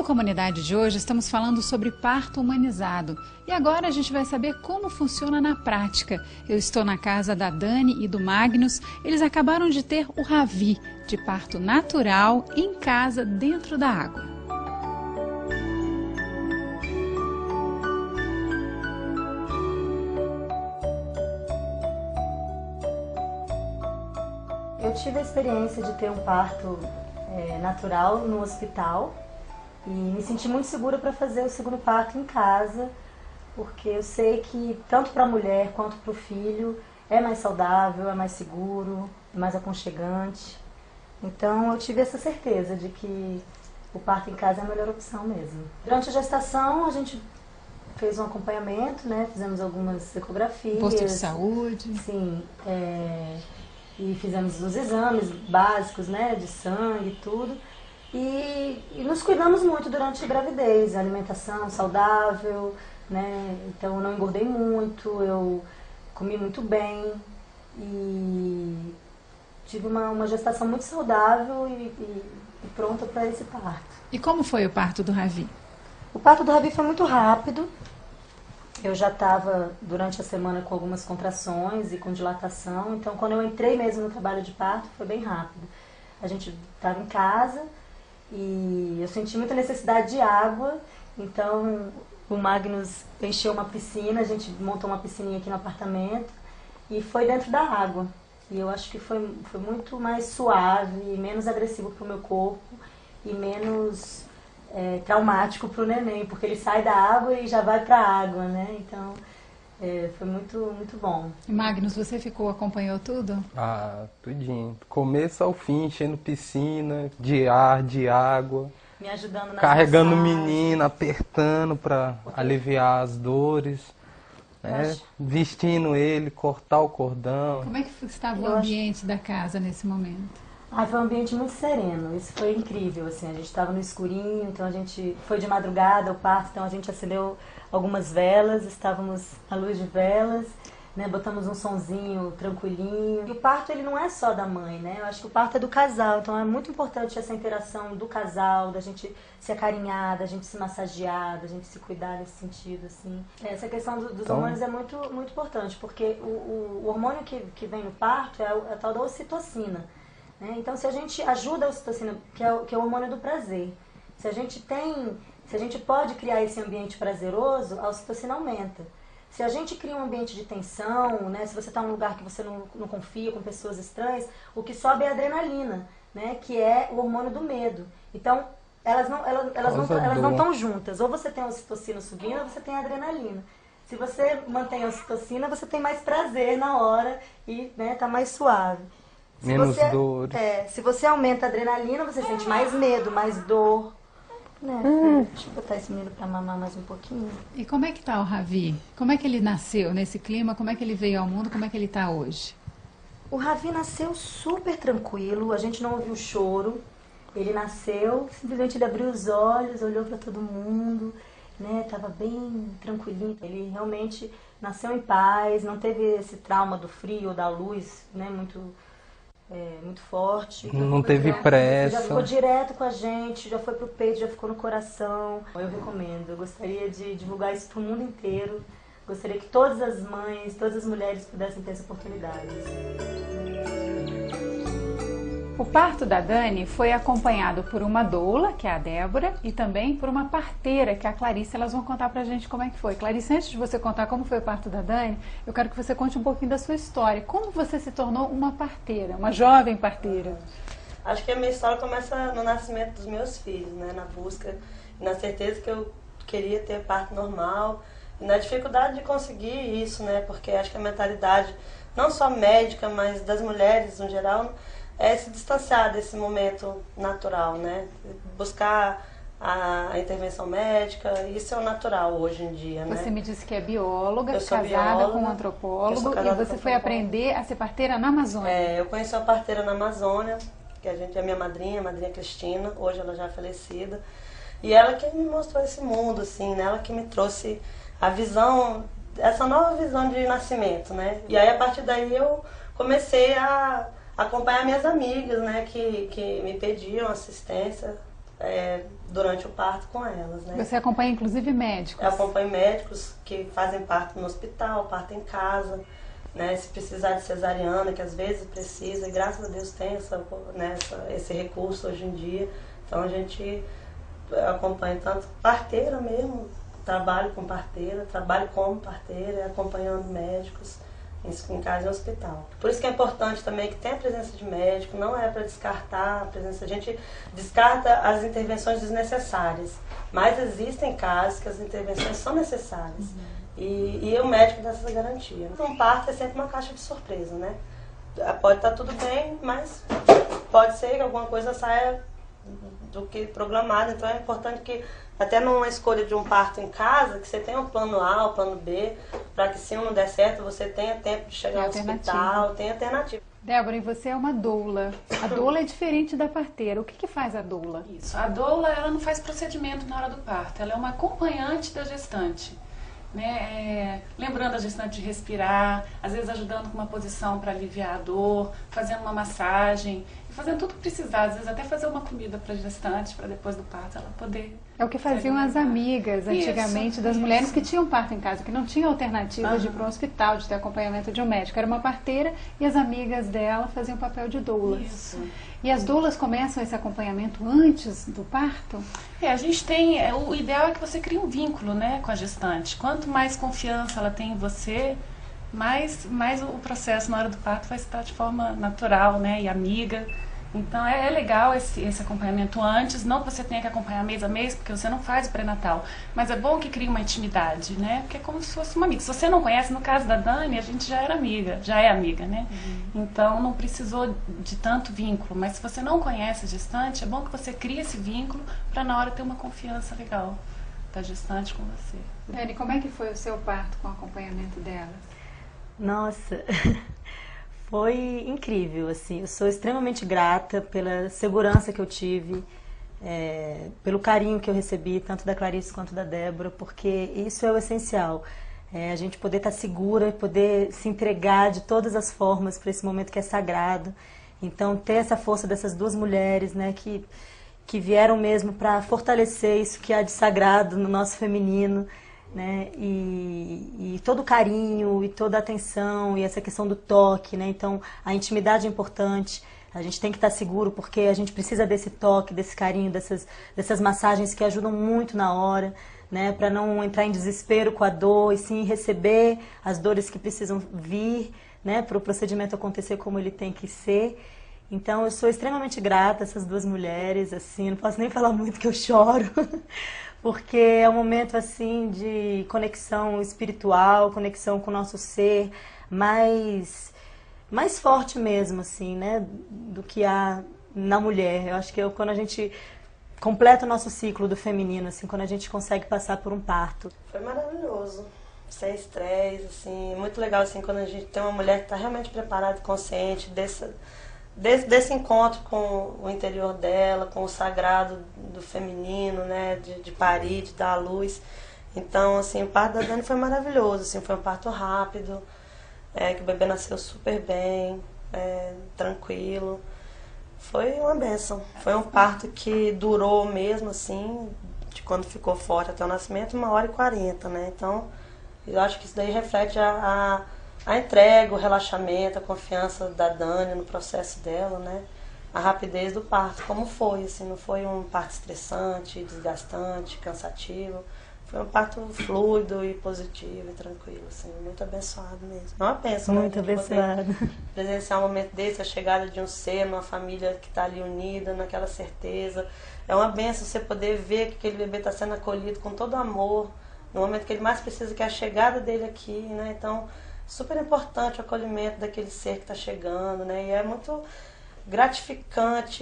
Comunidade de hoje estamos falando sobre parto humanizado. E agora a gente vai saber como funciona na prática. Eu estou na casa da Dani e do Magnus. Eles acabaram de ter o Ravi, de parto natural, em casa, dentro da água. Eu tive a experiência de ter um parto natural no hospital e me senti muito segura para fazer o segundo parto em casa, porque eu sei que tanto para a mulher quanto para o filho é mais saudável, é mais seguro, é mais aconchegante. Então eu tive essa certeza de que o parto em casa é a melhor opção mesmo. Durante a gestação a gente fez um acompanhamento, né? Fizemos algumas ecografias. Posto de saúde. Sim, e fizemos os exames básicos, né, de sangue e tudo. E nos cuidamos muito durante a gravidez, a alimentação saudável, né? Então eu não engordei muito, eu comi muito bem e tive uma gestação muito saudável e pronta para esse parto. E como foi o parto do Ravi? O parto do Ravi foi muito rápido. Eu já estava durante a semana com algumas contrações e com dilatação, então quando eu entrei mesmo no trabalho de parto foi bem rápido. A gente estava em casa e eu senti muita necessidade de água, então o Magnus encheu uma piscina, a gente montou uma piscininha aqui no apartamento e foi dentro da água. E eu acho que foi muito mais suave, menos agressivo para o meu corpo e menos traumático para o neném, porque ele sai da água e já vai para a água, né? Então foi muito, muito bom. E Magnus, você acompanhou tudo? Ah, tudinho. Começo ao fim, enchendo piscina, de ar, de água. Me ajudando nas carregando o massagens. menino, apertando para aliviar as dores. Né? Vestindo ele, cortar o cordão. Como é que estava o ambiente da casa nesse momento? Foi um ambiente muito sereno, isso foi incrível, assim, a gente estava no escurinho, então a gente foi de madrugada o parto, então a gente acendeu algumas velas, estávamos à luz de velas, né, botamos um sonzinho tranquilinho. E o parto ele não é só da mãe, né, eu acho que o parto é do casal, então é muito importante essa interação do casal, da gente se acarinhar, da gente se massagear, da gente se cuidar nesse sentido, assim. Essa questão dos hormônios é muito, muito importante, porque o hormônio que vem no parto é a tal da ocitocina. Então, se a gente ajuda a ocitocina, que é o hormônio do prazer, se a gente pode criar esse ambiente prazeroso, a ocitocina aumenta. Se a gente cria um ambiente de tensão, né, se você está num lugar que você não confia, com pessoas estranhas, o que sobe é a adrenalina, né, que é o hormônio do medo. Então, elas não estão juntas. Ou você tem a ocitocina subindo, ou você tem a adrenalina. Se você mantém a ocitocina, você tem mais prazer na hora e está mais suave. Menos dor. Se você aumenta a adrenalina, você sente mais medo, mais dor. Né? Deixa eu botar esse menino pra mamar mais um pouquinho. E como é que tá o Ravi? Como é que ele nasceu nesse clima? Como é que ele veio ao mundo? Como é que ele tá hoje? O Ravi nasceu super tranquilo, a gente não ouviu choro. Ele nasceu, simplesmente ele abriu os olhos, olhou pra todo mundo, né? Tava bem tranquilinho. Ele realmente nasceu em paz, não teve esse trauma do frio ou da luz, né? Muito forte. Não teve pressa. Já ficou direto com a gente, já foi pro peito, já ficou no coração. Eu recomendo, eu gostaria de divulgar isso pro mundo inteiro. Gostaria que todas as mães, todas as mulheres pudessem ter essa oportunidade. O parto da Dani foi acompanhado por uma doula, que é a Débora, e também por uma parteira, que é a Clarice. Elas vão contar pra gente como é que foi. Clarice, antes de você contar como foi o parto da Dani, eu quero que você conte um pouquinho da sua história. Como você se tornou uma parteira, uma jovem parteira? Acho que a minha história começa no nascimento dos meus filhos, né? Na busca e na certeza que eu queria ter parto normal. E na dificuldade de conseguir isso, né? Porque acho que a mentalidade, não só médica, mas das mulheres no geral, é se distanciar desse momento natural, né? Buscar a intervenção médica, isso é o natural hoje em dia, né? Você me disse que é bióloga, eu sou casada bióloga, com um antropólogo, e você foi antropólogo. Aprender a ser parteira na Amazônia. Eu conheci uma parteira na Amazônia, que é minha madrinha, a madrinha Cristina, hoje ela já é falecida, e ela que me mostrou esse mundo, assim, né? Ela que me trouxe a visão, essa nova visão de nascimento, né? E aí, a partir daí, eu comecei a acompanhar minhas amigas, né, que me pediam assistência durante o parto com elas, né? Você acompanha inclusive médicos? Eu acompanho médicos que fazem parto no hospital, parto em casa, né? Se precisar de cesariana, que às vezes precisa, e graças a Deus tem esse recurso hoje em dia. Então a gente acompanha tanto parteira mesmo, trabalho com parteira, trabalho como parteira, acompanhando médicos em casa e hospital. Por isso que é importante também que tenha a presença de médico, não é para descartar a presença, a gente descarta as intervenções desnecessárias, mas existem casos que as intervenções são necessárias. E o médico dá essa garantia. Um parto é sempre uma caixa de surpresa, né? Pode estar tudo bem, mas pode ser que alguma coisa saia do que programado, então é importante que até numa escolha de um parto em casa, que você tenha um plano A, um plano B, para que se um não der certo, você tenha tempo de chegar ao hospital, tenha alternativa. Débora, e você é uma doula. A doula é diferente da parteira. O que faz a doula? Isso. A doula, ela não faz procedimento na hora do parto, ela é uma acompanhante da gestante. Né? Lembrando a gestante de respirar, às vezes ajudando com uma posição para aliviar a dor, fazendo uma massagem, fazendo tudo que precisar, às vezes até fazer uma comida para a gestante, para depois do parto ela poder... É o que faziam as amigas antigamente das mulheres que tinham parto em casa, que não tinham alternativa de ir para um hospital, de ter acompanhamento de um médico. Era uma parteira e as amigas dela faziam o papel de doulas. Isso. E as doulas começam esse acompanhamento antes do parto? A gente tem... o ideal é que você crie um vínculo, né, com a gestante. Quanto mais confiança ela tem em você, mais o processo na hora do parto vai estar de forma natural, né, e amiga. Então é legal esse acompanhamento antes, não que você tenha que acompanhar mês a mês, porque você não faz o pré-natal, mas é bom que crie uma intimidade, né? Porque é como se fosse uma amiga. Se você não conhece, no caso da Dani, a gente já era amiga, já é amiga, né? Então não precisou de tanto vínculo, mas se você não conhece a gestante, é bom que você crie esse vínculo para na hora ter uma confiança legal da gestante com você. Dani, como é que foi o seu parto com o acompanhamento dela? Nossa... Foi incrível, assim, eu sou extremamente grata pela segurança que eu tive, pelo carinho que eu recebi, tanto da Clarice quanto da Débora, porque isso é o essencial, a gente poder estar segura, poder se entregar de todas as formas para esse momento que é sagrado. Então, ter essa força dessas duas mulheres, né, que vieram mesmo para fortalecer isso que há de sagrado no nosso feminino, né? E todo o carinho e toda a atenção e essa questão do toque, né? Então a intimidade é importante, a gente tem que estar seguro porque a gente precisa desse toque, desse carinho, dessas massagens que ajudam muito na hora, né? Para não entrar em desespero com a dor e sim receber as dores que precisam vir, né? Para o procedimento acontecer como ele tem que ser. Então eu sou extremamente grata a essas duas mulheres, assim, não posso nem falar muito que eu choro. Porque é um momento assim de conexão espiritual, conexão com o nosso ser, mais forte mesmo, assim, né, do que há na mulher. Eu acho que quando a gente completa o nosso ciclo do feminino, assim, quando a gente consegue passar por um parto. Foi maravilhoso, sem estresse, assim, muito legal assim quando a gente tem uma mulher que está realmente preparada e consciente desse encontro com o interior dela, com o sagrado do feminino, né, de parir, de dar à luz. Então, assim, o parto da Dani foi maravilhoso, assim, foi um parto rápido, que o bebê nasceu super bem, tranquilo. Foi uma bênção. Foi um parto que durou mesmo, assim, de quando ficou forte até o nascimento, 1h40, né? Então, eu acho que isso daí reflete a entrega, o relaxamento, a confiança da Dani no processo dela, né? A rapidez do parto, como foi, assim, não foi um parto estressante, desgastante, cansativo. Foi um parto fluido e positivo e tranquilo, assim, muito abençoado mesmo. Não é pensa, né? Muito abençoado. Presenciar um momento desse, a chegada de um ser, uma família que está ali unida, naquela certeza. É uma benção você poder ver que aquele bebê está sendo acolhido com todo amor, no momento que ele mais precisa, que é a chegada dele aqui, né? Então, super importante o acolhimento daquele ser que está chegando, né? E é muito gratificante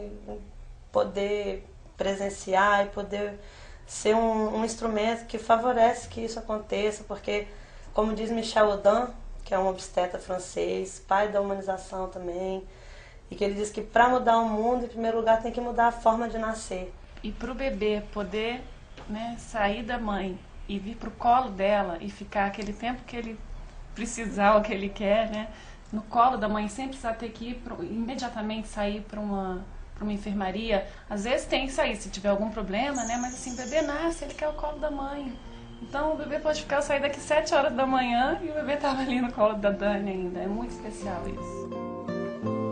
poder presenciar e poder ser um instrumento que favorece que isso aconteça, porque, como diz Michel Audin, que é um obstetra francês, pai da humanização também, e que ele diz que para mudar o mundo, em primeiro lugar, tem que mudar a forma de nascer. E para o bebê poder, né, sair da mãe e vir para o colo dela e ficar aquele tempo que ele precisar, o que ele quer, né, no colo da mãe, sem precisar ter que ir imediatamente sair para para uma enfermaria, às vezes tem que sair se tiver algum problema, né? Mas assim, o bebê nasce, ele quer o colo da mãe. Então o bebê pode ficar, sair daqui 7 horas da manhã e o bebê estava ali no colo da Dani ainda. É muito especial isso.